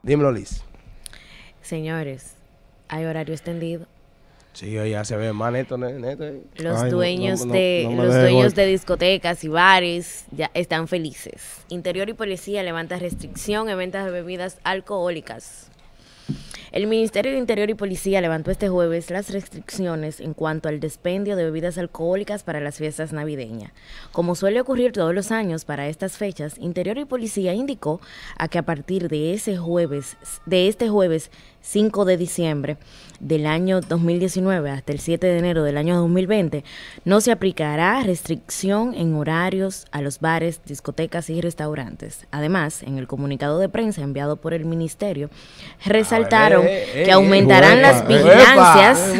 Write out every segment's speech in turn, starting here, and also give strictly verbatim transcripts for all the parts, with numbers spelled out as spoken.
Dímelo, Liz. Señores, hay horario extendido. Sí, ya se ve más neto, neto. Los Ay, no, dueños no, no, de no me los deje dueños golpe. de discotecas y bares ya están felices. Interior y Policía levanta restricción en ventas de bebidas alcohólicas. El Ministerio de Interior y Policía levantó este jueves las restricciones en cuanto al dispendio de bebidas alcohólicas para las fiestas navideñas. Como suele ocurrir todos los años para estas fechas, Interior y Policía indicó a que a partir de ese jueves, de este jueves cinco de diciembre del año dos mil diecinueve hasta el siete de enero del año dos mil veinte, no se aplicará restricción en horarios a los bares, discotecas y restaurantes. Además, en el comunicado de prensa enviado por el Ministerio, resaltaron eh, eh, que aumentarán eh, las epa, vigilancias,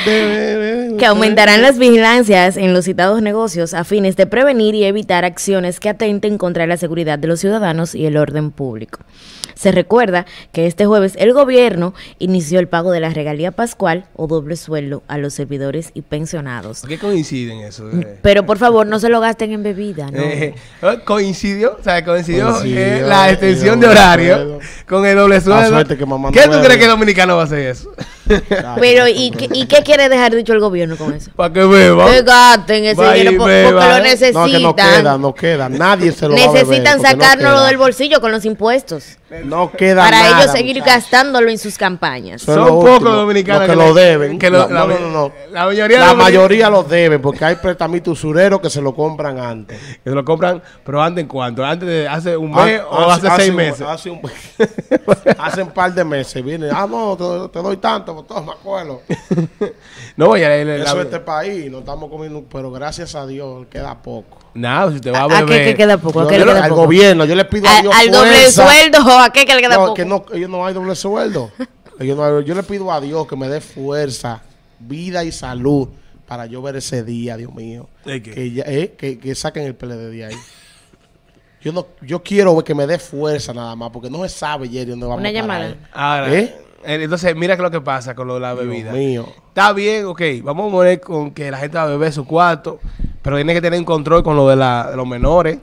que aumentarán las vigilancias en los citados negocios a fines de prevenir y evitar acciones que atenten contra la seguridad de los ciudadanos y el orden público. Se recuerda que este jueves el gobierno inició el pago de la regalía pascual o doble sueldo a los servidores y pensionados. ¿Por qué coinciden eso? Eh? Pero por favor, no se lo gasten en bebida, ¿no? Eh, ¿Coincidió? O sea, coincidió, Coincidió, eh, la eh, extensión doble de horario sueldo. con el doble sueldo. suerte que mamá no ¿Qué tú bebe. crees que el dominicano va a hacer eso? Pero, ¿y qué, ¿y qué quiere dejar dicho el gobierno con eso? Para que beba. Que gasten ese Va y dinero por- beba. porque lo No, necesitan. que no queda, no queda. Nadie se lo va a beber. Necesitan porque no sacárnoslo queda. del bolsillo con los impuestos. No queda Para nada, ellos seguir muchachos. gastándolo en sus campañas. Son Son lo pocos último, los dominicanos los que que lo le- deben. que lo- La- no, la- no, no. la mayoría La de los mayoría los deben porque hay pretamitos usureros que se lo compran antes. Que se lo compran, pero antes en cuánto, antes de hace un Ah, mes o hace, seis un- meses. Hace un, hace un par de meses. Viene, ah, no, te, te doy tanto, pues toma, acuerdo. No, ya la, la- Eso la- es este país, no estamos comiendo, pero gracias a Dios queda poco. nada, si usted va a ¿A, beber. a qué que queda poco? ¿A Yo qué le le- queda al poco? gobierno, yo le pido a ¿Al, Dios al doble fuerza. sueldo o a qué que le queda No, poco? que no, ellos no hay doble sueldo. Ellos no hay- yo le pido a Dios que me dé fuerza, vida y salud para yo ver ese día, Dios mío. ¿De qué? Que, ya- eh, que, que saquen el P L D de ahí. Yo no, yo quiero que me dé fuerza nada más, porque no se sabe, Jerry, dónde vamos Una a parar. llamada. Ahora, ¿Eh? eh, entonces, mira que lo que pasa con lo de la bebida. Dios mío. Está bien, ok, vamos a morir con que la gente va a beber su cuarto, pero tiene que tener un control con lo de, la, de los menores.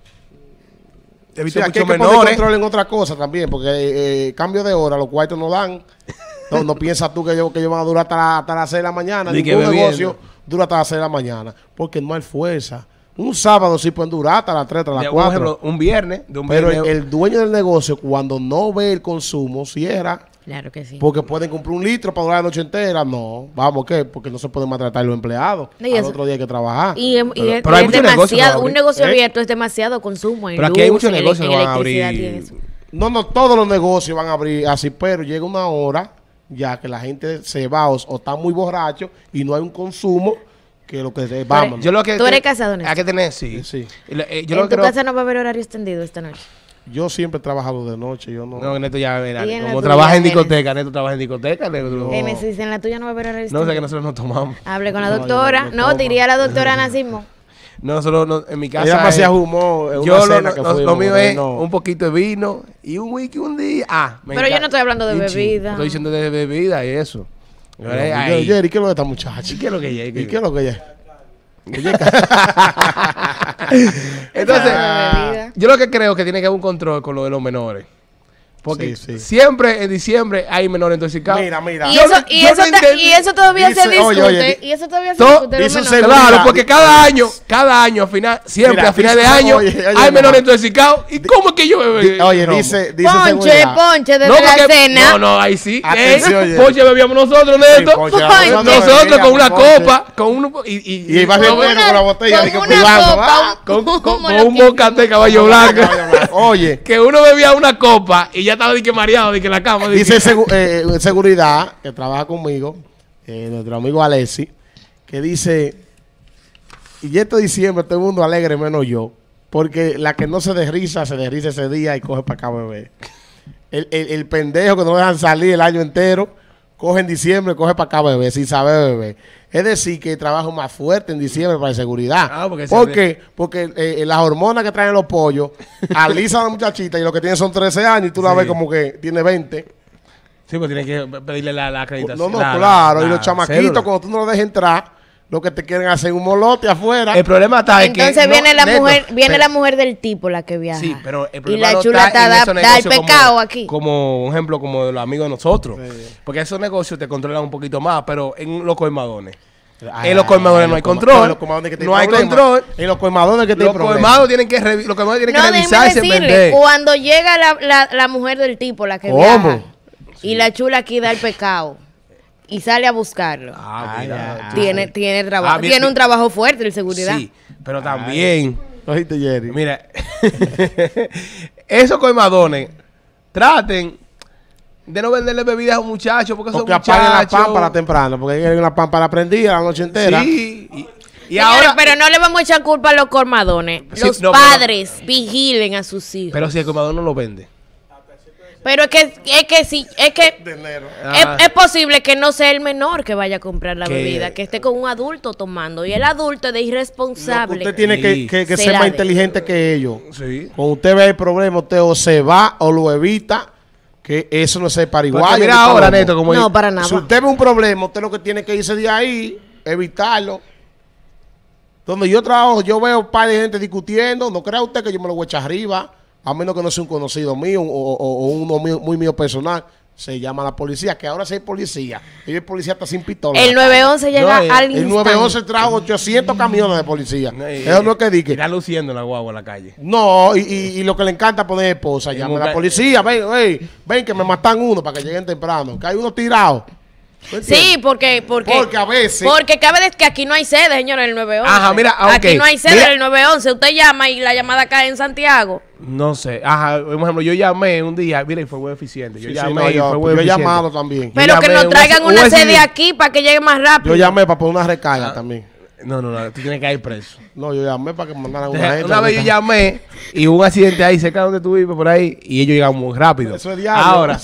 He visto Sí, aquí hay muchos que poner menores. control en otra cosa también, porque eh, cambio de hora, los cuartos no dan. No, no piensas tú que ellos, que ellos van a durar hasta, la- hasta las seis de la mañana. Ni que Ningún bebiendo. negocio dura hasta las seis de la mañana, porque no hay fuerza. Un sábado sí pueden durar hasta las tres, hasta las De, un, cuatro. ejemplo, un viernes, de un Pero el, viernes. el dueño del negocio, cuando no ve el consumo, cierra. Claro que sí. Porque pueden comprar un litro para durar la noche entera. No, vamos, ¿qué? Porque no se pueden maltratar los empleados. Y Al eso- otro día hay que trabajar. Y, em- y Pero- es, pero hay y es muchos negocios que van a demasiado, un abrir. negocio ¿Eh? abierto es demasiado consumo en Pero aquí hay luz, muchos en ele- negocios en que van a electricidad abrir. y en eso. No, no, todos los negocios van a abrir así, pero llega una hora ya que la gente se va o, o está muy borracho y no hay un consumo que lo que se, vamos. Yo lo que ¿Tú eres que- casado, Néstor? Hay que tener, sí. Sí. Y lo- eh, yo En lo tu creo. casa no va a haber horario extendido esta noche. Yo siempre he trabajado de noche, yo no. No, Neto ya verá. Y en la Como tuya, trabaja en Genesis. discoteca, Neto trabaja en discoteca. Neto- Génesis, en la tuya no va a haber horario No, extendido. o sea que nosotros no tomamos. Hable con la No, yo doctora. no- no No, tomo. te diría la doctora Nacismo. No, nosotros no- en mi casa. Ella me hacía es- humor en yo una lo, cena que lo- lo fuimos, mío pero es no. un poquito de vino y un whisky un día. Ah, me Pero yo encanta. no estoy hablando de Y un chin. bebida. Estoy diciendo de bebida y eso. Pero, Ahí. Jerry, Jerry, ¿qué es lo de esta muchacha? ¿Y qué es lo que ella? ¿Y qué es lo que ella? Entonces, Ah, bebida. yo lo que creo que tiene que haber un control con lo de los menores. Porque Sí, sí. siempre en diciembre hay menores intoxicados. Mira, mira. Y Yo eso, no- y, yo eso no ta- entendí. y eso todavía Dice- se discute. oye, oye, y eso todavía se todo- discute. los dice un menores. seguridad. Claro, porque cada año, cada año, al final, siempre Mira, a final dice- de año, oye, oye, hay mira. menores intoxicados. ¿Y cómo es que yo bebé? Di- Oye, No, dice, dice Ponche, seguridad. ponche desde no, la porque- cena. No, no, ahí sí. Atención, Eh, oye. Ponche bebíamos nosotros, Neto. Sí, Ponche, Ay, no, no, nosotros bebíamos con una Ponche. copa, con un... Y, y, Y iba Con entero una- con la botella. con de que una cuidando, copa, ah, con, con- Como con lo un que- bocate caballo blanco. Oye, Que uno bebía una copa y ya estaba de que mareado, de que en la cama. de dice que- segu- eh, eh, seguridad que trabaja conmigo, eh, nuestro amigo Alessi, que dice, y este diciembre todo el mundo alegre menos yo, porque la que no se desriza, se desriza ese día y coge para acá a beber. El, el, el pendejo que no dejan salir el año entero, coge en diciembre, coge para acá a beber, sin saber beber. Es decir, que trabajo más fuerte en diciembre para la seguridad. Ah, porque se- ¿Por qué? Porque eh, las hormonas que traen los pollos alisan a la muchachita y lo que tiene son trece años y tú la Sí. ves como que tiene veinte. Sí, pues tiene que pedirle la, la acreditación. No, no, la- la- claro. y la los chamaquitos, cédula. cuando tú no los dejes entrar, lo que te quieren hacer un molote afuera. El problema está en que... Entonces viene no, la Neto, mujer, viene pero- la mujer del tipo la que viaja. Sí, pero el y problema la no chula está en da, esos da el negocios pecado como, aquí. Como un ejemplo como de los amigos de nosotros. Porque esos negocios te controlan un poquito más, pero en los colmadones. Ay, en los colmadones no hay los colma- control. en los colmadones que tienen No hay problemas. control. En los colmadones que tienen Los problemas. colmados tienen que, revi- los colmados tienen No, que déjeme revisarse, decirle, vender. cuando llega la, la, la mujer del tipo, la que ¿Cómo? viaja, y la chula aquí da el pecado, y sale a buscarlo. Ah, Ay, mira, ay, tú- Tiene, tiene trabajo, Ah, bien, tiene un bien. trabajo fuerte de seguridad. Sí, pero también, ¿Oíste, Jerry? mira, esos colmadones traten de no venderle bebidas a un muchacho porque esos Porque apaguen la muchachos... pámpara temprano, porque hay una pámpara prendida la noche entera. Sí, y, y Señores, ahora... pero no le vamos a echar culpa a los colmadones. Sí, los no, pero- padres vigilen a sus hijos. Pero, Pero si el colmadón no lo vende. es que es que sí, es que De enero. Ah. es, es posible que no sea el menor que vaya a comprar la Que- bebida, que esté con un adulto tomando. Y el adulto es de Lo que irresponsable. usted tiene que, que- que Se ser la más de- inteligente que ellos. Sí. Cuando usted ve el problema, usted o se va o lo evita, que eso no es el Porque pariguayo. mira ni ahora, palomo. Neto, como... No, para nada. Si usted ve un problema, usted lo que tiene que irse de ahí, evitarlo. Donde yo trabajo, yo veo un par de gente discutiendo. No crea usted que yo me lo voy a echar arriba, a menos que no sea un conocido mío o, o- o uno mío- muy mío personal. Se llama la policía, que ahora sí hay policía. Y el policía está sin pistola. El nueve once llega No, eh, al El instante. nueve once trajo ochocientos camiones de policía. No, y- Eso no es que dique. Irá luciendo la guagua en la calle. No, y, y- y lo que le encanta poner esposa, llama a la mujer- policía, ven, ven, ven que me matan uno para que lleguen temprano, que hay uno tirado. ¿Tú entiendes? Sí, porque, porque, Porque a veces- porque cabe vez que aquí no hay sede, señor, en el nueve once. Ajá, mira, ah, Aquí ok. no hay sede Mira- en el nueve once. Usted llama y la llamada cae en Santiago. No sé. Ajá, por ejemplo, yo llamé un día, mira, y fue muy eficiente. Yo Sí, sí, llamé no, y yo, fue muy yo he eficiente. llamado también. Pero que llamé, nos un traigan ac- una un sede accidente. aquí para que llegue más rápido. Yo llamé para poner una recarga también. No, no, no, tú tienes que ir preso. No, yo llamé para que me mandaran una Entonces, gente. una vez yo llamé y hubo un accidente ahí cerca donde tú vives, por ahí, y ellos llegaron muy rápido. Eso es diario. Ahora.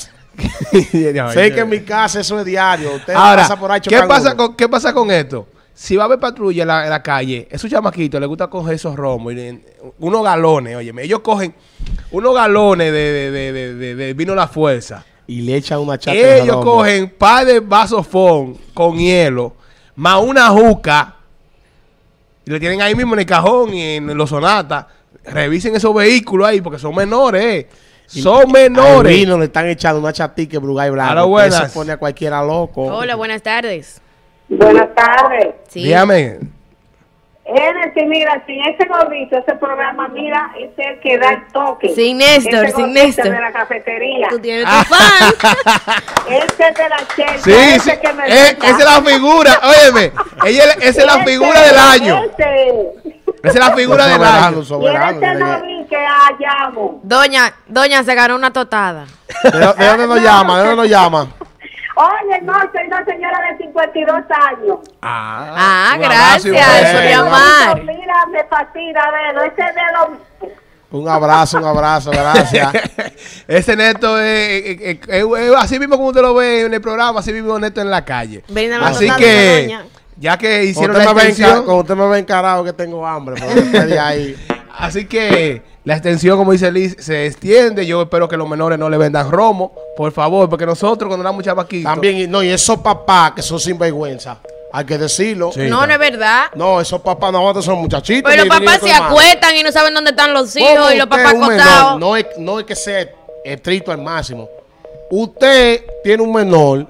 Sé que en mi casa eso es diario. Usted Ahora, pasa por ahí ¿qué chocan pasa, uno. con, ¿qué pasa con esto? Si va a haber patrulla en la, en la calle, esos chamaquitos les gusta coger esos romos, y le- unos galones, óyeme, ellos cogen unos galones de, de, de, de- de- de vino La Fuerza. Y le echan una chata. de Ellos jalomo. cogen par de vasofón con hielo, más una juca, y le tienen ahí mismo en el cajón y en los sonatas. Revisen esos vehículos ahí porque son menores, eh. Son Al menores. vino le están echando una chatica Brugay blanco. Aló, que buenas. Eso pone a cualquiera loco. Hola, buenas tardes. Buenas tardes. Sí. Dígame. Genesis, mira, sin ese gordito, ese programa, mira, es el que da el toque. Sin Néstor, Ese sin gordito Néstor. de la cafetería. Tú tienes tu fan. Ese de la Chelsea. Sí, ese sí. que me Eh, gusta. esa es la figura. Óyeme, ella, es- esa es la Ese, figura del año. Ese. Esa es la figura del Soberano, año. Y soberano, ese dile no que- vi que hallamos. Doña, doña se ganó una totada. ¿De, de dónde nos llama? ¿De dónde nos llama? Oye, no, soy una señora de cincuenta y dos años. Ah, Ah, un abrazo y un gracias beso. por Ese llamar. gordito, mira, me fascina verlo. Ese de los... Un abrazo, un abrazo, gracias. Ese Neto es, es- es- es- es así mismo como usted lo ve en el programa, así mismo Neto en la calle. Brinda la Así totada, que, doña. ya que Cuando hicieron usted, la me ve enca- extensión, cuando usted me ve encarado que tengo hambre, pero después de ahí. así que la extensión, como dice Liz, se extiende. Yo espero que los menores no le vendan romo, por favor, porque nosotros cuando éramos chavaquitos... También, y- no, y esos papás que son sinvergüenza, hay que decirlo. Sí. No, no es verdad. No, esos papás no aguantan, son muchachitos. Pero ni- los ni papás se hermanos. acuestan y no saben dónde están los ¿Cómo hijos y los usted papás es un menor? acostados. No es, no es que sea estricto al máximo. Usted tiene un menor,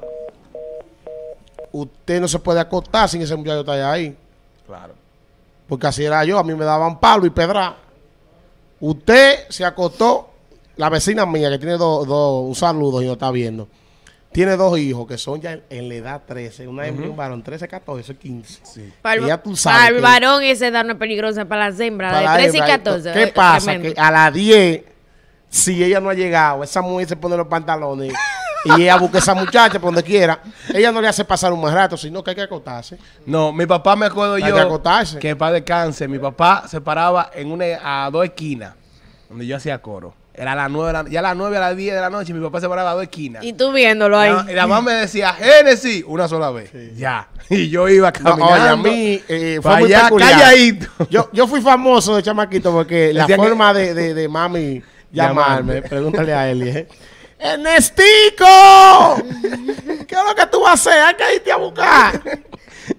usted no se puede acostar sin ese muchacho estar ahí. Claro. Porque así era yo, a mí me daban palo y pedra. Usted se acostó, la vecina mía que tiene dos, dos, un saludo y no está viendo, tiene dos hijos que son ya en la edad trece, una hembra y un varón, trece, catorce, quince. Para el, Y ya tú sabes para el que- varón esa edad no es peligrosa, para las hembras Para de la trece y hembra, catorce. ¿Qué eh, pasa? tremendo. Que a las diez, si ella no ha llegado, esa mujer se pone los pantalones y ella busca a esa muchacha por donde quiera, ella no le hace pasar un más rato, sino que hay que acostarse. No, mi papá me acuerdo Hay yo que acostarse. que para descanse, mi papá se paraba en una a dos esquinas donde yo hacía coro. Era a las nueve, de la- ya a las nueve a las diez de la noche, mi papá se paraba a dos esquinas. Y tú viéndolo ahí. La- Y la mamá me decía, Génesis, una sola vez. Ya. Y yo iba No, caminando. oye, a mí eh, fue pa' muy allá, peculiar. calladito. Yo, yo fui famoso de chamaquito porque la Decían que- forma de, de, de mami llamarme, Llamarte. pregúntale a Eli, ¿eh? ¡Ernestico! ¿Qué es lo que tú vas a hacer? Hay que irte a buscar.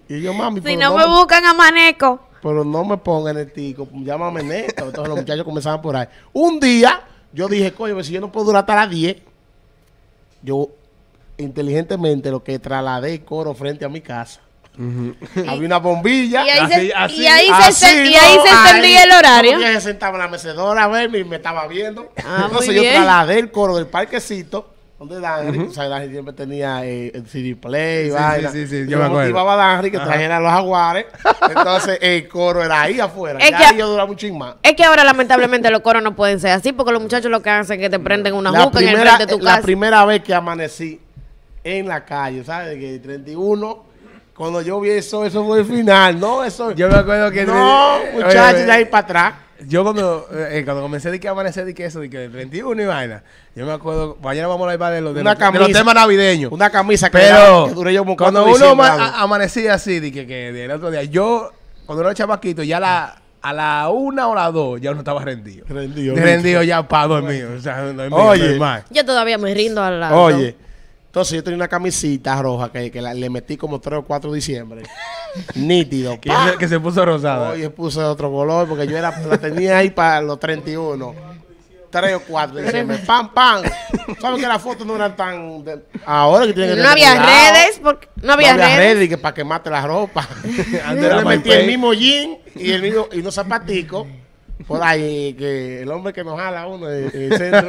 Y yo, mami, Si pero no me buscan a Maneco. pero no me pongan el tico, llámame Neto. Entonces los muchachos comenzaban por ahí. Un día, yo dije, coño, si yo no puedo durar hasta las diez, yo inteligentemente lo que trasladé el coro frente a mi casa. Había una bombilla. Y ahí, Así, se, así, y ahí así, se, y ¿no? ahí se extendía el horario. Yo se sentaba en la mecedora a verme y me estaba viendo. Ah, Entonces muy yo bien. trasladé el coro del parquecito donde Danry, o sea, Danry siempre tenía eh, el C D play, Sí, vaina. sí, sí, sí, yo yo me acuerdo. motivaba a Danry que trajera los jaguares. Entonces el coro era ahí afuera. Es ya que- ahí yo duraba un chin más. Es que ahora lamentablemente los coros no pueden ser así porque los muchachos lo que hacen es que te prenden una La juca en el primera, frente de tu la casa. primera vez que amanecí en la calle, ¿sabes? Que treinta y uno, cuando yo vi eso, eso fue el final, ¿no? Eso, Yo me acuerdo que... no, Oye, muchachos, oye, de ahí para atrás. Yo cuando, eh, cuando comencé de que amanecer de que eso, de que el treinta y uno y vaina, yo me acuerdo, mañana vamos a hablar de los, de Una los, de los camisa. temas navideños. Una camisa que, Pero era- que duré yo como cuando cuatro uno diciembre ama- dando. a- amanecía así, de que, que del otro día, yo, cuando uno era chamaquito, ya la, a la una o la dos, ya uno estaba rendido. Rendido, Rendido ya para dormir. O sea, dormir, Oye. normal. Yo todavía me rindo al lado. Oye, entonces yo tenía una camisita roja que, que la- le metí como tres o cuatro de diciembre. Nítido. Que, ¡pa! se, que se puso rosada. Oye, puse otro color porque yo era, la tenía ahí para los treinta y uno. Tres o cuatro de diciembre. ¡Pam, pam! ¿Sabes que las fotos no eran tan... de- ahora que tienen que No tener había cuidado. redes, porque no había, no había redes. redes que para quemarte la ropa. Antes Yo era le metí MySpace. el mismo jean y el mismo y unos zapaticos por ahí que el hombre que nos jala a uno en, en el centro.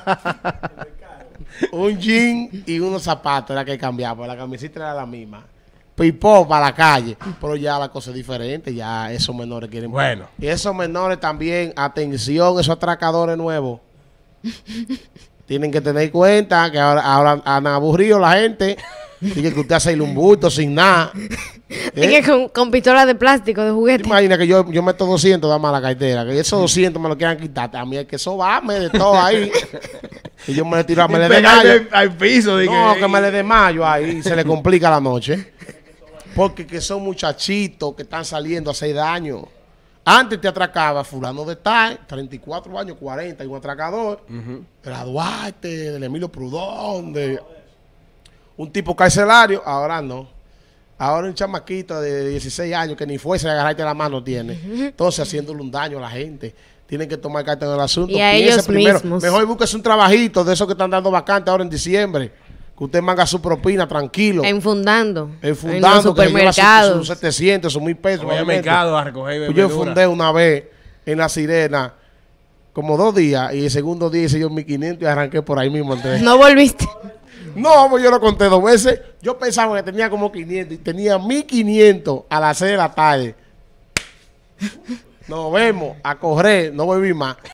Un jean y unos zapatos era que cambiaba, la camiseta era la misma. Pipó para la calle, pero ya la cosa es diferente, ya esos menores quieren. Bueno. Y esos menores también, atención, esos atracadores nuevos. Tienen que tener cuenta que ahora, ahora han aburrido la gente. Dice que usted hace un bulto sin nada. Es ¿Eh? que con, con pistolas de plástico, de ¿Te juguete. imaginas que yo, yo meto doscientos, dame a la cartera? Que esos doscientos me lo quieran quitar. A mí es que eso va, me de todo ahí. Y yo me le tiro, me le de mayo. Pegarle al piso. De No, que me le de mayo ahí. Se le complica la noche. Porque que son muchachitos que están saliendo a hacer daño. Antes te atracaba fulano de tal, treinta y cuatro años, cuarenta, y un atracador. Era Duarte, del Emilio Prudón, de un tipo carcelario. Ahora no. Ahora un chamaquito de dieciséis años que ni fuese a agarrarte la mano tiene. Entonces haciéndole un daño a la gente. Tienen que tomar carta en el asunto. Y a Piense ellos primero. mismos. Mejor búsquese un trabajito de esos que están dando vacante ahora en diciembre. Que usted manga su propina tranquilo. Enfundando. El En fundando los que se lleva sus- supermercados. sus setecientos, sus mil pesos. Voy al obviamente. mercado a recoger Pues yo verdura. fundé una vez en La Sirena como dos días y el segundo día hice yo mil quinientos y arranqué por ahí mismo. Entonces. No volviste. No, pues yo lo conté dos veces. Yo pensaba que tenía como quinientos y tenía mil quinientos a las seis de la tarde. Nos vemos a correr, no volví más.